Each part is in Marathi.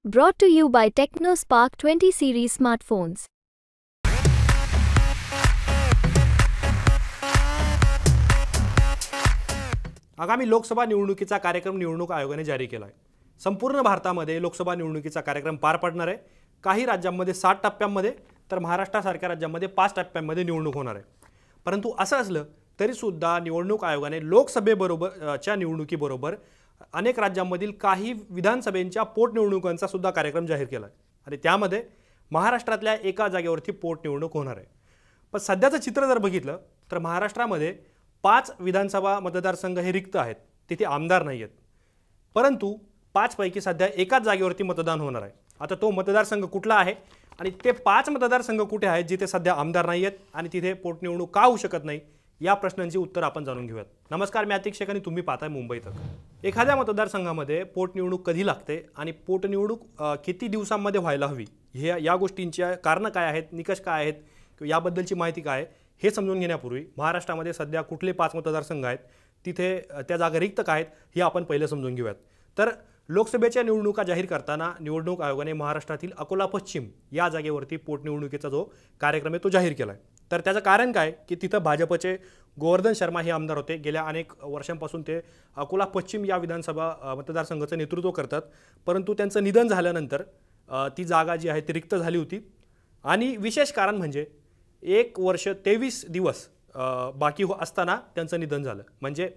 Brought to you by TechnoSpark 20 series smartphones. आगामी लोकसभा निवडणुकीचा कार्यक्रम निवडणूक आयोगाने जारी केला आहे। संपूर्ण भारतामध्ये लोकसभा निवडणुकीचा कार्यक्रम पार पडणार आहे। काही राज्यांमध्ये 7 टप्प्यांमध्ये तर महाराष्ट्रासारख्या राज्यांमध्ये 5 टप्प्यांमध्ये निवडणूक होणार आहे। परंतु असं असलं तरी सुद्धा निवडणूक आयोगाने लोकसभेबरोबरच्या निवडणुकीबरोबर अनेक राज्यांमधील काही विधानसभेच्या पोटनिवडणुकांचा सुद्धा कार्यक्रम जाहीर केला आहे आणि त्यामध्ये महाराष्ट्रातल्या एका जागेवरती पोटनिवडणूक होणार आहे। पण सध्याचं चित्र जर बघितलं तर महाराष्ट्रामध्ये 5 विधानसभा मतदारसंघ हे रिक्त आहेत, तिथे आमदार नाही आहेत। परंतु 5 पैकी सध्या एकाच जागेवरती मतदान होणार आहे। आता तो मतदारसंघ कुठला आहे आणि ते 5 मतदारसंघ कुठे आहेत जिथे सध्या आमदार नाही आहेत आणि तिथे पोटनिवडणूक का होऊ शकत नाही, या प्रश्नांची उत्तर आपण जाणून घेऊयात। नमस्कार, मी अतिक शेख आणि तुम्ही पाहताय मुंबई तक। एखाद्या मतदारसंघामध्ये पोटनिवडणूक कधी लागते आणि पोटनिवडणूक किती दिवसांमध्ये व्हायला हवी, या गोष्टींची कारणं काय आहेत, निकष काय आहेत किंवा याबद्दलची माहिती काय आहे हे समजून घेण्यापूर्वी महाराष्ट्रामध्ये सध्या कुठले 5 मतदारसंघ आहेत, तिथे त्या जागा रिक्त काय आहेत हे आपण पहिले समजून घेऊयात। तर लोकसभेच्या निवडणुका जाहीर करताना निवडणूक आयोगाने महाराष्ट्रातील अकोला पश्चिम या जागेवरती पोटनिवडणुकीचा जो कार्यक्रम आहे तो जाहीर केला आहे। तर त्याचं कारण काय की तिथं भाजपचे गोवर्धन शर्मा हे आमदार होते। गेल्या अनेक वर्षांपासून ते अकोला पश्चिम या विधानसभा मतदारसंघाचं नेतृत्व करतात, परंतु त्यांचं निधन झाल्यानंतर ती जागा जी आहे ती रिक्त झाली होती। आणि विशेष कारण म्हणजे 1 वर्ष 23 दिवस बाकी असताना त्यांचं निधन झालं। म्हणजे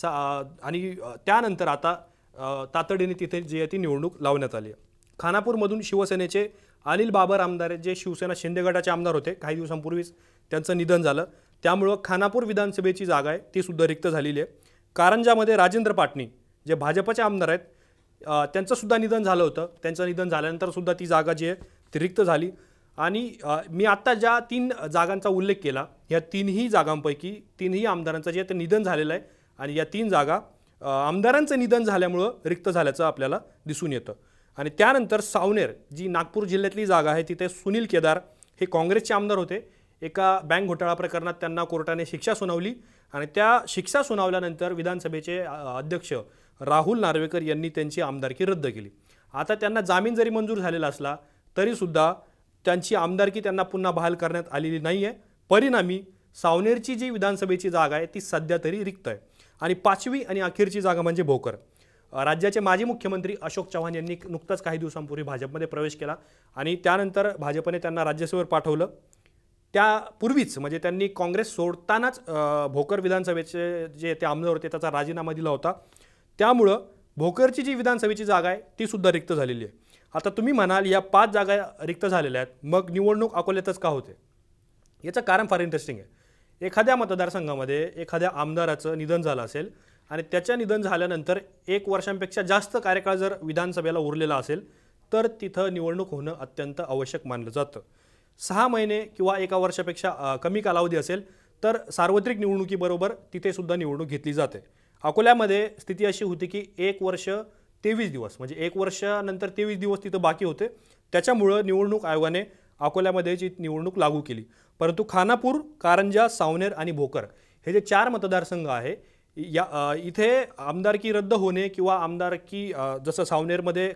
आणि त्यानंतर आता तातडीने तिथे जी आहे ती निवडणूक लावण्यात आली आहे। खानापूरमधून शिवसेनेचे अनिल बाबर आमदार जे शिवसेना शिंदे गटाचे आमदार होते, काही दिवसांपूर्वीच त्यांचं निधन झालं, त्यामुळे खानापूर विधानसभेची जागा आहे ती सुद्धा रिक्त झालेली आहे। कारंजामध्ये राजेंद्र पाटणी जे भाजपचे आमदार आहेत, त्यांचं सुद्धा निधन झालं होतं। त्यांचं निधन झाल्यानंतर सुद्धा ती जागा जी आहे ती रिक्त झाली। आणि मी आत्ता ज्या 3 जागांचा उल्लेख केला, या 3ही जागांपैकी 3ही आमदारांचं जे ते निधन झालेलं आहे आणि या 3 जागा आमदारांचं निधन झाल्यामुळं रिक्त झाल्याचं आपल्याला दिसून येतं। आणि त्यानंतर सावनेर जी नागपूर जिल्ह्यातली जागा आहे, तिथे सुनील केदार हे काँग्रेसचे आमदार होते। एका बँक घोटाळा प्रकरणात त्यांना कोर्टाने शिक्षा सुनावली आणि त्या शिक्षा सुनावल्यानंतर विधानसभेचे अध्यक्ष राहुल नार्वेकर यांनी त्यांची आमदारकी रद्द केली। आता त्यांना जामीन जरी मंजूर झालेला असला तरीसुद्धा त्यांची आमदारकी त्यांना पुन्हा बहाल करण्यात आलेली नाही आहे। परिणामी सावनेरची जी विधानसभेची जागा आहे ती सध्या तरी रिक्त आहे। आणि 5वी आणि अखेरची जागा म्हणजे भोकर। राज्याचे माजी मुख्यमंत्री अशोक चव्हाण यांनी नुकताच काही दिवसांपूर्वी भाजपमध्ये प्रवेश केला आणि त्यानंतर भाजपने त्यांना राज्यसभेवर पाठवलं। त्यापूर्वीच म्हणजे त्यांनी काँग्रेस सोडतानाच भोकर विधानसभेचे जे ते आमदार होते त्याचा राजीनामा दिला होता। त्यामुळं भोकरची जी विधानसभेची जागा आहे ती सुद्धा रिक्त झालेली आहे। आता तुम्ही म्हणाल या 5 जागा रिक्त झालेल्या आहेत, मग निवडणूक अकोल्यातच का होते? याचं कारण फार इंटरेस्टिंग आहे। एखाद्या मतदारसंघामध्ये एखाद्या आमदाराचं निधन झालं असेल आणि त्याच्या निधन झाल्यानंतर 1 वर्षांपेक्षा जास्त कार्यकाळ जर विधानसभेला उरलेला असेल तर तिथं निवडणूक होणं अत्यंत आवश्यक मानलं जातं। 6 महिने किंवा 1 वर्षापेक्षा कमी कालावधी असेल तर सार्वत्रिक निवडणुकीबरोबर तिथे सुद्धा निवडणूक घेतली जाते। अकोल्यामध्ये स्थिती अशी होती की 1 वर्ष 23 दिवस म्हणजे 1 वर्षानंतर 23 दिवस तिथं बाकी होते, त्याच्यामुळं निवडणूक आयोगाने अकोल्यामध्ये जी निवडणूक लागू केली। परंतु खानापूर, कारंजा, सावनेर आणि भोकर हे जे 4 मतदारसंघ आहे, या इथे आमदारकी रद्द होणे किंवा आमदारकी जसं सावनेरमध्ये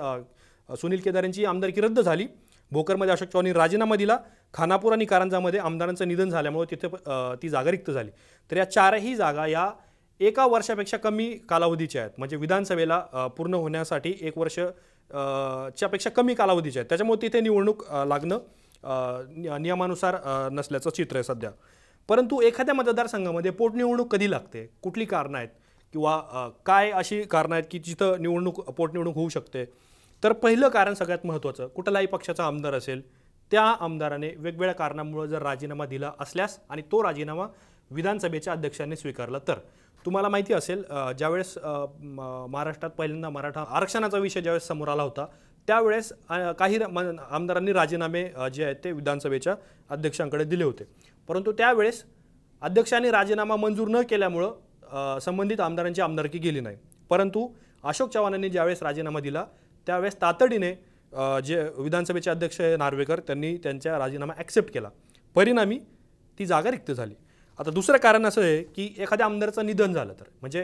सुनील केदार यांची आमदारकी रद्द झाली, भोकरमध्ये अशोक चव्हाणांनी राजीनामा दिला, खानापूर आणि कारंजामध्ये आमदारांचं निधन झाल्यामुळे तिथे ती जागा रिक्त झाली। तर या 4ही जागा या 1 वर्षापेक्षा कमी कालावधीच्या आहेत, म्हणजे विधानसभेला पूर्ण होण्यासाठी 1 वर्ष च्या पेक्षा कमी कालावधीच्या आहेत, त्याच्यामुळे तिथे निवडणूक लागणं नियमानुसार नसल्याचं चित्र आहे सध्या। परंतु एखाद्या मतदारसंघामध्ये पोटनिवडणूक कधी लागते, कुठली कारणं आहेत किंवा काय अशी कारणं आहेत की जिथं पोटनिवडणूक होऊ शकते? तर पहिलं कारण सगळ्यात महत्त्वाचं, कुठलाही पक्षाचा आमदार असेल त्या आमदाराने वेगवेगळ्या कारणांमुळे जर राजीनामा दिला असल्यास आणि तो राजीनामा विधानसभेच्या अध्यक्षांनी स्वीकारला तर। तुम्हाला माहिती असेल ज्यावेळेस महाराष्ट्रात पहिल्यांदा मराठा आरक्षणाचा विषय ज्यावेळेस समोर आला होता त्यावेळेस काही आमदारांनी राजीनामे जे आहेत ते विधानसभेच्या अध्यक्षांकडे दिले होते, परंतु त्यावेळेस अध्यक्षांनी राजीनामा मंजूर न केल्यामुळं संबंधित आमदारांची आमदारकी गेली नाही। परंतु अशोक चव्हाणांनी ज्यावेळेस राजीनामा दिला त्यावेळेस तातडीने जे विधानसभेचे अध्यक्ष नार्वेकर त्यांनी त्यांचा राजीनामा ॲक्सेप्ट केला, परिणामी ती जागा रिक्त झाली। आता दुसरं कारण असं आहे की एखाद्या आमदाराचं निधन झालं तर म्हणजे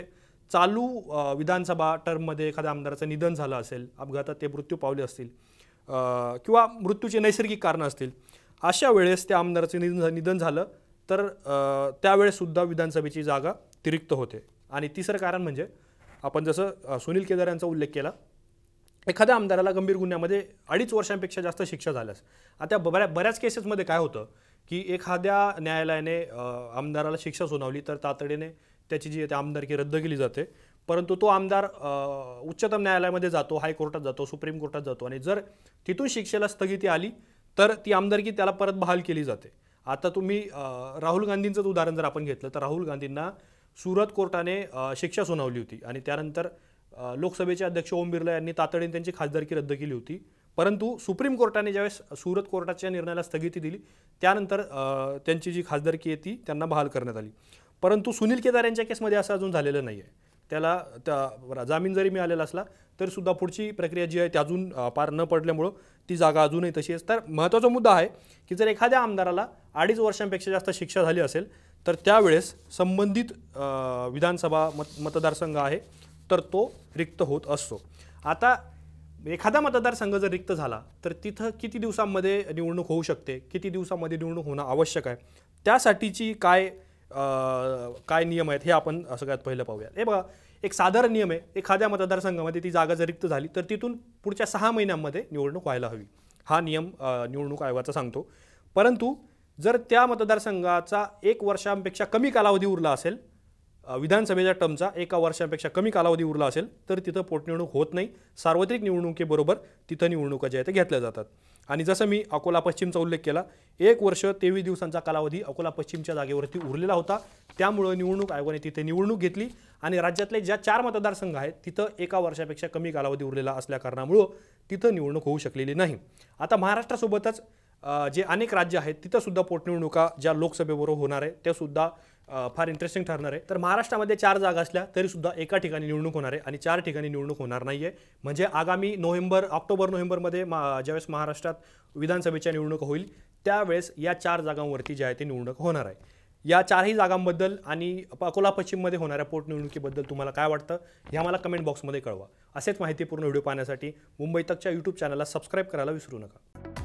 चालू विधानसभा टर्ममध्ये एखाद्या आमदाराचं निधन झालं असेल, अपघातात ते मृत्यू पावले असतील किंवा मृत्यूचे नैसर्गिक कारणं असतील, अशा वेळेस त्या आमदाराचं निधन झालं तर त्यावेळेससुद्धा विधानसभेची जागा ती रिक्त होते. आणि तिसरं कारण म्हणजे आपण जसं सुनील केदार यांचा उल्लेख केला, एखाद्या आमदाराला गंभीर गुन्ह्यामध्ये 2.5 वर्षांपेक्षा जास्त शिक्षा झाल्यास, आता बऱ्याच केसेसमध्ये काय होतं की एखाद्या न्यायालयाने आमदाराला शिक्षा सुनावली तर तातडीने त्याची जी आमदारकी रद्द केली जाते, परंतु तो आमदार उच्चतम न्यायालयामध्ये जातो, हायकोर्टात जातो, सुप्रीम कोर्टात जातो आणि जर तिथून शिक्षेला स्थगिती आली तर ती आमदारकी त्याला परत बहाल केली जाते. आता तुम्ही राहुल गांधींचंच उदाहरण जर आपण घेतलं तर राहुल गांधींना सुरत कोर्टाने शिक्षा सुनावली होती आणि त्यानंतर लोकसभेचे अध्यक्ष ओम बिर्ला यांनी तातडीने त्यांची खासदारकी रद्द केली होती, परंतु सुप्रीम कोर्टाने ज्यावेळेस सुरत कोर्टाच्या निर्णयाला स्थगिती दिली त्यानंतर त्यांची जी खासदारकी आहे ती त्यांना बहाल करण्यात आली. परंतु सुनील केदार यांच्या केसमध्ये असं अजून झालेलं नाही आहे. त्याला जामीन जरी मिळालेला असला तरी सुद्धा पुढची प्रक्रिया जी आहे ती अजून पार न पडल्यामुळं ती जागा अजूनही तशी आहे. तर महत्त्वाचा मुद्दा आहे की जर एखाद्या आमदाराला 2.5 वर्षांपेक्षा जास्त शिक्षा झाली असेल तर त्यावेळेस संबंधित विधानसभा मतदारसंघ आहे तर तो रिक्त होत असतो. आता एखादा मतदारसंघ जर रिक्त झाला तर तिथं किती दिवसांमध्ये निवडणूक होऊ शकते, किती दिवसांमध्ये निवडणूक होणं आवश्यक आहे, त्यासाठीची काय नियम आहेत हे आपण सगळ्यात पहिलं पाहूयात. हे बघा, एक साधारण नियम आहे, एखाद्या मतदारसंघामध्ये ती जागा जर रिक्त झाली तर तिथून पुढच्या 6 महिन्यांमध्ये निवडणूक व्हायला हवी, हा नियम निवडणूक आयोगाचा सांगतो. परंतु जर त्या मतदारसंघाचा 1 वर्षांपेक्षा कमी कालावधी उरला असेल, विधानसभेच्या टर्मचा 1 वर्षांपेक्षा कमी कालावधी उरला असेल तर तिथं पोटनिवडणूक होत नाही. सार्वत्रिक निवडणुकीबरोबर तिथं निवडणुका ज्या आहेत त्या घेतल्या जातात. आणि जसं मी अकोला पश्चिमचा उल्लेख केला, 1 वर्ष 23 दिवसांचा कालावधी अकोला पश्चिमच्या जागेवरती उरलेला होता, त्यामुळं निवडणूक आयोगाने तिथे निवडणूक घेतली आणि राज्यातले ज्या 4 मतदारसंघ आहेत तिथं 1 वर्षापेक्षा कमी कालावधी उरलेला असल्या कारणामुळं तिथं निवडणूक होऊ शकलेली नाही. आता महाराष्ट्रासोबतच जे अनेक राज्य आहेत तिथं सुद्धा पोटनिवडणुका ज्या लोकसभेबरोबर होणार आहे त्या सुद्धा फार इंटरेस्टिंग ठरणार आहे. तर महाराष्ट्रामध्ये 4 जागा असल्या तरी सुद्धा एका ठिकाणी निवडणूक होणार आहे आणि 4 ठिकाणी निवडणूक होणार नाही आहे. म्हणजे आगामी ऑक्टोबर-नोव्हेंबरमध्ये ज्यावेळेस महाराष्ट्रात विधानसभेच्या निवडणूक होईल त्यावेळेस या 4 जागांवरती ज्या आहे ते निवडणूक होणार आहे. या 4ही जागांबद्दल आणि अकोला पश्चिममध्ये होणाऱ्या पोटनिवडणुकीबद्दल तुम्हाला काय वाटतं हे आम्हाला कमेंट बॉक्समध्ये कळवा. असेच माहितीपूर्ण व्हिडिओ पाहण्यासाठी मुंबई तकच्या यूट्यूब चॅनलला सबस्क्राईब करायला विसरू नका.